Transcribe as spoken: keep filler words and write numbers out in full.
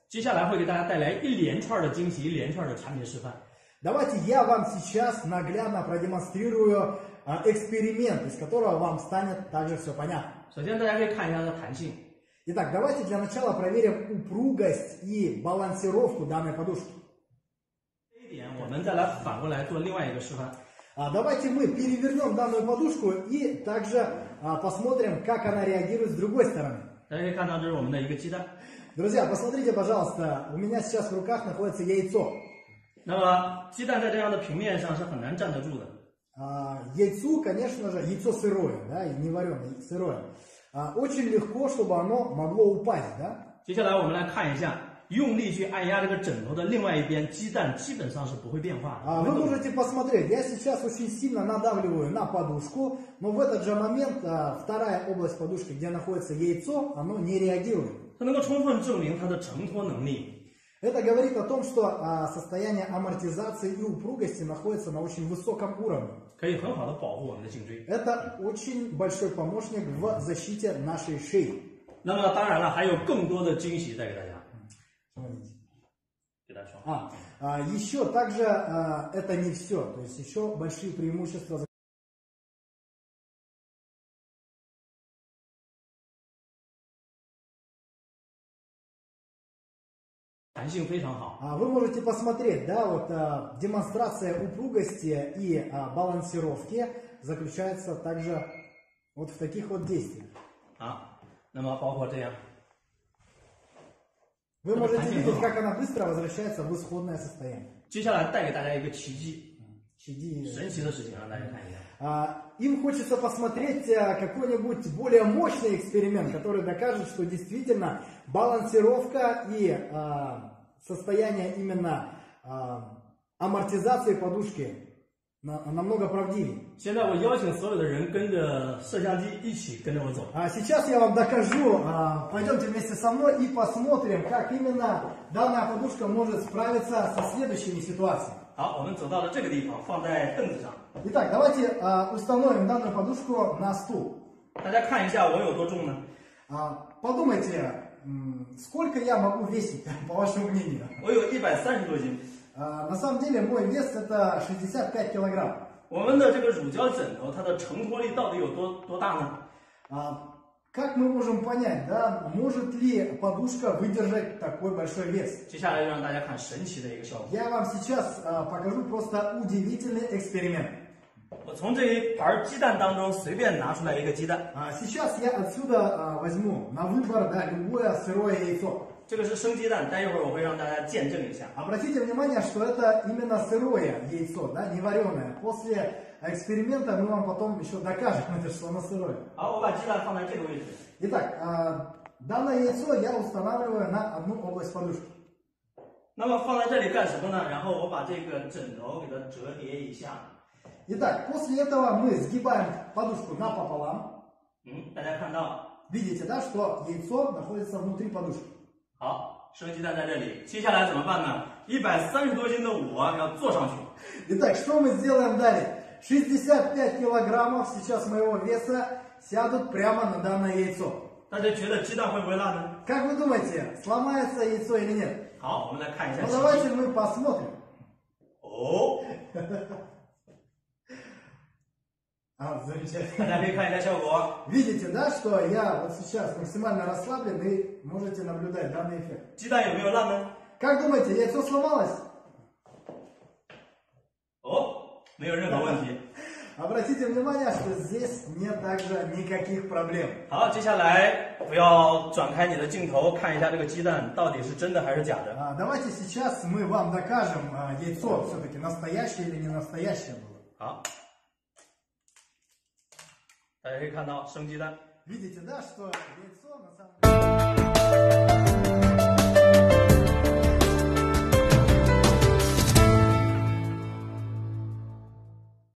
接下来会给大家带来一连串的惊喜，一连串的产品示范。 Давайте я вам сейчас наглядно продемонстрирую а, эксперимент, из которого вам станет также все понятно. 首先，大家可以看一下它的弹性。 Итак, давайте для начала проверим упругость и балансировку данной подушки. 这一点，我们再来反过来做另外一个示范。 А, давайте мы перевернем данную подушку и также а, посмотрим, как она реагирует с другой стороны. 大家可以看到，这是我们的一个鸡蛋。 Друзья, посмотрите, пожалуйста, у меня сейчас в руках находится яйцо. 那么，鸡蛋在这样的平面上是很难站得住的。 А, яйцу, конечно же, яйцо сырое, да, не вареное, сырое. А, очень легко, чтобы оно могло упасть, да. 接下来我们来看一下，用力去按压这个枕头的另外一边，鸡蛋基本上是不会变化的。 А, вы можете посмотреть, я сейчас очень сильно надавливаю на подушку, но в этот же момент а, вторая область подушки, где находится яйцо, оно не реагирует. 它能够充分证明它的承托能力。 Это говорит о том, что а, состояние амортизации и упругости находится на очень высоком уровне. 可以很好的保护我们的颈椎。 Это очень большой помощник в защите нашей шеи. 那么当然了，还有更多的惊喜带给大家。给大家说 А, а, еще также а, это не все, то есть еще большие преимущества. А, вы можете посмотреть, да, вот а, демонстрация упругости и а, балансировки заключается также вот в таких вот действиях. 啊，那么包括这样。 Вы можете видеть, как она быстро возвращается в исходное состояние. 接下来带给大家一个奇迹， Чиди. 神奇的事情，让大家看一下。 А, им хочется посмотреть а, какой-нибудь более мощный эксперимент, который докажет, что действительно балансировка и а, состояние именно а, амортизации подушки на, намного правдивее. 现在我邀请所有的人跟着摄像机一起跟着我走。 А сейчас я вам докажу, а, пойдемте вместе со мной и посмотрим, как именно данная подушка может справиться со следующими ситуациями. 好，我们走到了这个地方，放在凳子上。 Итак, давайте а, установим данную подушку на стул. 大家看一下我有多重呢？ А, подумайте, м, сколько я могу весить, по вашему мнению? 我有一百三十多斤。 А, на самом деле мой вес это шестьдесят пять килограмм. 我们的这个乳胶枕头，它的承托力到底有多多大呢？ А, как мы можем понять, да, может ли подушка выдержать такой большой вес? 接下来就让大家看神奇的一个效果。 Я вам сейчас а, покажу просто удивительный эксперимент. 我从这一盘鸡蛋当中随便拿出来一个鸡蛋， А, сейчас я отсюда а, возьму на выбор, да, любое сырое яйцо. 这个是生鸡蛋，待一会儿我会让大家见证一下。 Обратите внимание, что это именно сырое яйцо, да, не вареное. После эксперимента мы вам потом еще докажем, это, что оно сырое. 好，我把鸡蛋放在这个位置。 Итак, а, данное яйцо я устанавливаю на одну область подушки. 那么放在这里干什么呢？然后我把这个枕头给它折叠一下。 Итак, после этого мы сгибаем подушку напополам. 嗯，大家看到， Видите, да, что яйцо находится внутри подушки. 好，生鸡蛋在这里。接下来怎么办呢？一百三十多斤的我要坐上去。 Итак, что мы сделаем далее? шестьдесят пять килограммов сейчас моего веса сядут прямо на данное яйцо. 大家觉得鸡蛋会不会烂呢？ Как вы думаете, сломается яйцо или нет? 好，我们来看一下 Ну 奇迹。 давайте мы посмотрим. 哦， А, замечательно. 大家可以看一下效果。 Видите, да, что я вот сейчас максимально расслаблен и можете наблюдать данный эффект. 鸡蛋有没有烂呢？ Как думаете, яйцо сломалось? 哦，没有任何问题。 Обратите внимание, что здесь нет также никаких проблем. 好，接下来不要转开你的镜头，看一下这个鸡蛋到底是真的还是假的。 А, давайте сейчас мы вам докажем, а, яйцо все-таки настоящее или не настоящее было. 好，大家可以看到生鸡蛋。 Видите, да, что яйцо на самом деле...